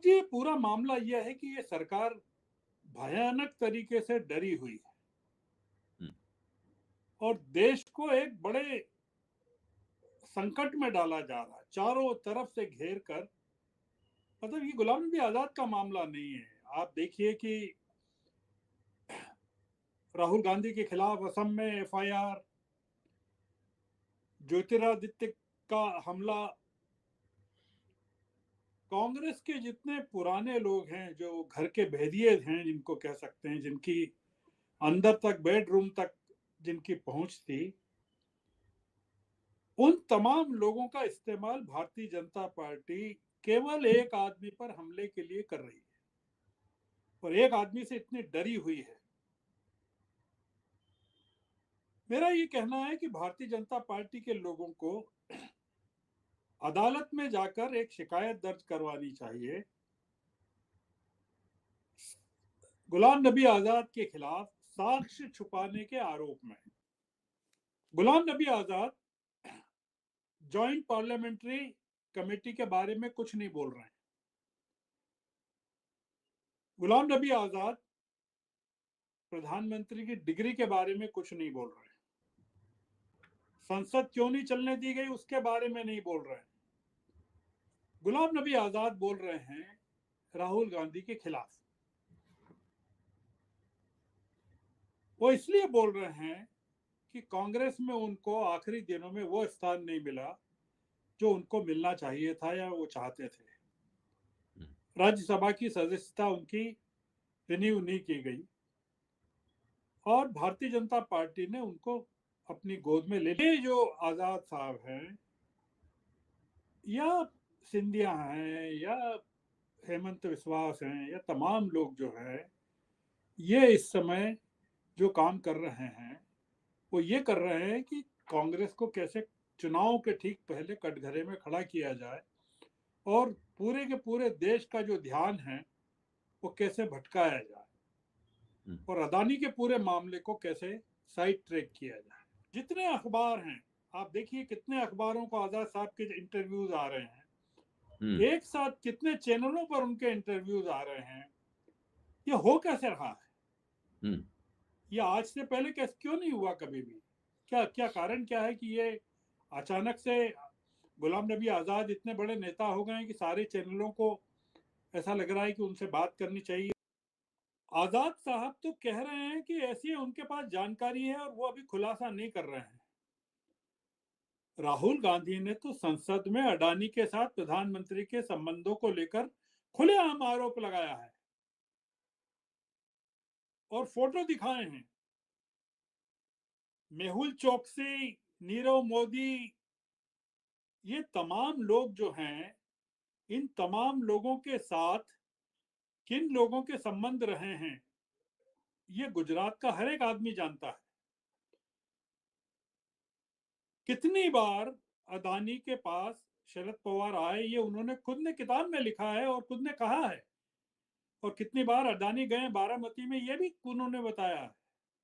देखिए, पूरा मामला यह है कि ये सरकार भयानक तरीके से डरी हुई है हुँ, और देश को एक बड़े संकट में डाला जा रहा है, चारों तरफ से घेर कर। मतलब ये गुलाम नबी आजाद का मामला नहीं है। आप देखिए कि राहुल गांधी के खिलाफ असम में एफआईआर, ज्योतिरादित्य का हमला, कांग्रेस के जितने पुराने लोग हैं, जो घर के भेदिए हैं जिनको कह सकते हैं, जिनकी अंदर तक, बेडरूम तक जिनकी पहुंच थी, उन तमाम लोगों का इस्तेमाल भारतीय जनता पार्टी केवल एक आदमी पर हमले के लिए कर रही है और एक आदमी से इतनी डरी हुई है। मेरा ये कहना है कि भारतीय जनता पार्टी के लोगों को अदालत में जाकर एक शिकायत दर्ज करवानी चाहिए गुलाम नबी आजाद के खिलाफ साक्ष्य छुपाने के आरोप में। Ghulam Nabi Azad joint parliamentary committee के बारे में कुछ नहीं बोल रहे हैं। गुलाम नबी आजाद प्रधानमंत्री की डिग्री के बारे में कुछ नहीं बोल रहे हैं। संसद क्यों नहीं चलने दी गई उसके बारे में नहीं बोल रहे हैं। गुलाम नबी आजाद बोल रहे हैं राहुल गांधी के खिलाफ। वो इसलिए बोल रहे हैं कि कांग्रेस में उनको आखिरी दिनों में वो स्थान नहीं मिला जो उनको मिलना चाहिए था या वो चाहते थे। हुँ, राज्यसभा की सदस्यता उनकी रिन्यू नहीं की गई और भारतीय जनता पार्टी ने उनको अपनी गोद में ले लिया। ये जो आजाद साहब हैं या सिंधिया हैं या हेमंत विश्वास हैं या तमाम लोग जो है, ये इस समय जो काम कर रहे हैं वो ये कर रहे हैं कि कांग्रेस को कैसे चुनाव के ठीक पहले कटघरे में खड़ा किया जाए और पूरे के पूरे देश का जो ध्यान है वो कैसे भटकाया जाए हुँ, और अदानी के पूरे मामले को कैसे साइड ट्रैक किया जाए। जितने अखबार हैं, आप देखिए कितने अखबारों को आजाद साहब के इंटरव्यूज आ रहे हैं, हुँ, एक साथ कितने चैनलों पर उनके इंटरव्यूज आ रहे हैं। ये हो कैसे रहा है? हुँ। ये आज से पहले कैसे क्यों नहीं हुआ कभी भी? क्या क्या कारण क्या है कि ये अचानक से गुलाम नबी आजाद इतने बड़े नेता हो गए हैं कि सारे चैनलों को ऐसा लग रहा है कि उनसे बात करनी चाहिए? आजाद साहब तो कह रहे हैं कि ऐसी उनके पास जानकारी है और वो अभी खुलासा नहीं कर रहे हैं। राहुल गांधी ने तो संसद में अडानी के साथ प्रधानमंत्री के संबंधों को लेकर खुलेआम आरोप लगाया है और फोटो दिखाए हैं। मेहुल चोकसी, नीरव मोदी, ये तमाम लोग जो हैं, इन तमाम लोगों के साथ किन लोगों के संबंध रहे हैं ये गुजरात का हर एक आदमी जानता है। कितनी बार अदानी के पास शरद पवार आए, ये उन्होंने खुद ने किताब में लिखा है और खुद ने कहा है। और कितनी बार अडानी गए बारामती में, ये भी उन्होंने बताया है।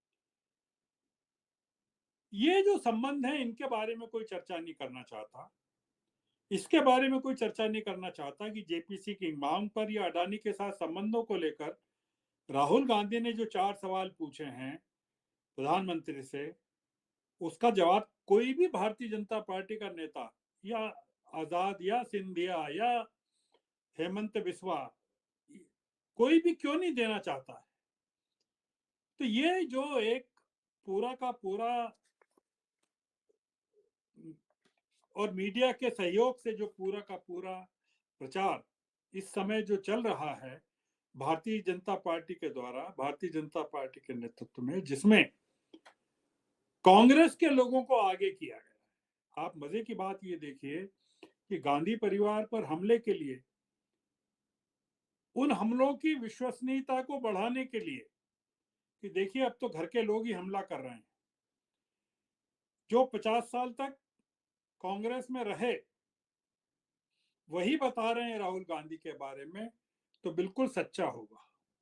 ये जो संबंध है इनके बारे में कोई चर्चा नहीं करना चाहता। इसके बारे में कोई चर्चा नहीं करना चाहता कि जेपीसी की मांग पर या अडानी के साथ संबंधों को लेकर राहुल गांधी ने जो 4 सवाल पूछे हैं प्रधानमंत्री से, उसका जवाब कोई भी भारतीय जनता पार्टी का नेता या आजाद या सिंधिया या हेमंत बिस्वा, कोई भी क्यों नहीं देना चाहता है। तो ये जो एक पूरा का पूरा और मीडिया के सहयोग से जो पूरा का पूरा प्रचार इस समय जो चल रहा है भारतीय जनता पार्टी के द्वारा, भारतीय जनता पार्टी के नेतृत्व में, जिसमें कांग्रेस के लोगों को आगे किया गया है। आप मजे की बात ये देखिए कि गांधी परिवार पर हमले के लिए, उन हमलों की विश्वसनीयता को बढ़ाने के लिए कि देखिए अब तो घर के लोग ही हमला कर रहे हैं। जो 50 साल तक कांग्रेस में रहे वही बता रहे हैं राहुल गांधी के बारे में, तो बिल्कुल सच्चा होगा।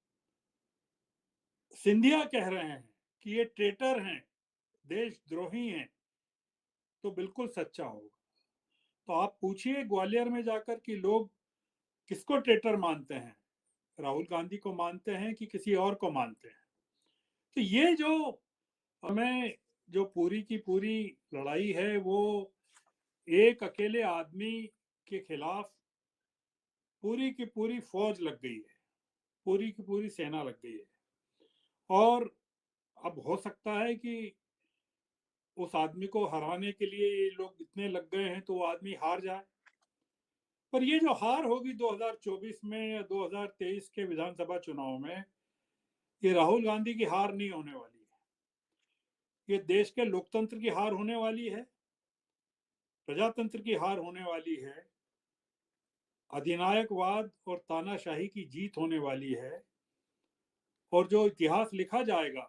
सिंधिया कह रहे हैं कि ये ट्रेटर हैं, देशद्रोही हैं, तो बिल्कुल सच्चा होगा। तो आप पूछिए ग्वालियर में जाकर कि लोग किसको ट्रेटर मानते हैं? राहुल गांधी को मानते हैं कि किसी और को मानते हैं? तो ये जो हमें जो पूरी की पूरी लड़ाई है वो एक अकेले आदमी के खिलाफ पूरी की पूरी फौज लग गई है, पूरी की पूरी सेना लग गई है। और अब हो सकता है कि उस आदमी को हराने के लिए ये लोग इतने लग गए हैं तो वो आदमी हार जाए। पर ये जो हार होगी 2024 में या 2023 के विधानसभा चुनाव में, ये राहुल गांधी की हार नहीं होने वाली है। ये देश के लोकतंत्र की हार होने वाली है, प्रजातंत्र की हार होने वाली है, अधिनायकवाद और तानाशाही की जीत होने वाली है। और जो इतिहास लिखा जाएगा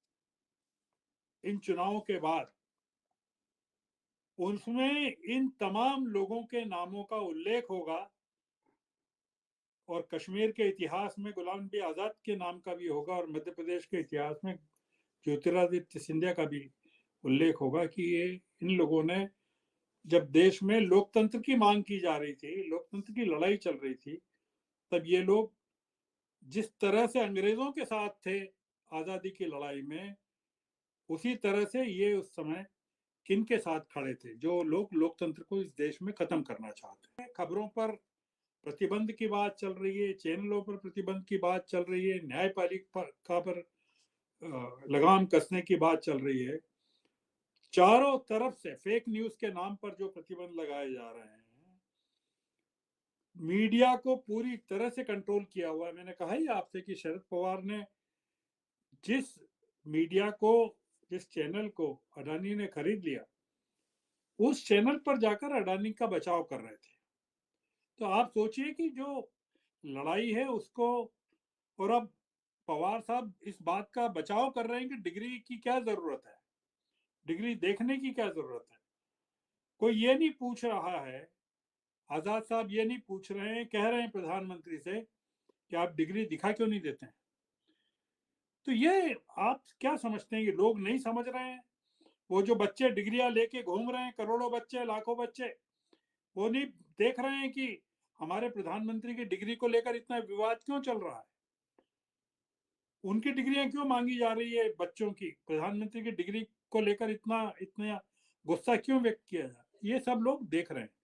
इन चुनावों के बाद, उसमें इन तमाम लोगों के नामों का उल्लेख होगा। और कश्मीर के इतिहास में गुलाम नबी आजाद के नाम का भी होगा, और मध्य प्रदेश के इतिहास में ज्योतिरादित्य सिंधिया का भी उल्लेख होगा कि ये इन लोगों ने, जब देश में लोकतंत्र की मांग की जा रही थी, लोकतंत्र की लड़ाई चल रही थी, तब ये लोग जिस तरह से अंग्रेजों के साथ थे आजादी की लड़ाई में, उसी तरह से ये उस समय किन के साथ खड़े थे, जो लोग लोकतंत्र को इस देश में खत्म करना चाहते हैं। खबरों पर प्रतिबंध की बात चल रही है, चैनलों पर प्रतिबंध की बात चल रही है, न्यायपालिका पर लगाम कसने की बात चल रही है। चारों तरफ से फेक न्यूज के नाम पर जो प्रतिबंध लगाए जा रहे हैं, मीडिया को पूरी तरह से कंट्रोल किया हुआ है। मैंने कहा ही आपसे कि शरद पवार ने जिस मीडिया को, जिस चैनल को अडानी ने खरीद लिया, उस चैनल पर जाकर अडानी का बचाव कर रहे थे। तो आप सोचिए कि जो लड़ाई है उसको, और अब पवार साहब इस बात का बचाव कर रहे हैं कि डिग्री की क्या जरूरत है, डिग्री देखने की क्या जरूरत है। कोई ये नहीं पूछ रहा है, आजाद साहब ये नहीं पूछ रहे हैं, कह रहे हैं प्रधानमंत्री से कि आप डिग्री दिखा क्यों नहीं देते हैं। तो ये आप क्या समझते हैं कि लोग नहीं समझ रहे हैं? वो जो बच्चे डिग्रियां लेके घूम रहे हैं, करोड़ों बच्चे, लाखों बच्चे, वो नहीं देख रहे हैं कि हमारे प्रधानमंत्री की डिग्री को लेकर इतना विवाद क्यों चल रहा है, उनकी डिग्रियां क्यों मांगी जा रही है बच्चों की, प्रधानमंत्री की डिग्री को लेकर इतना इतना गुस्सा क्यों व्यक्त किया जा रहा है। ये सब लोग देख रहे हैं।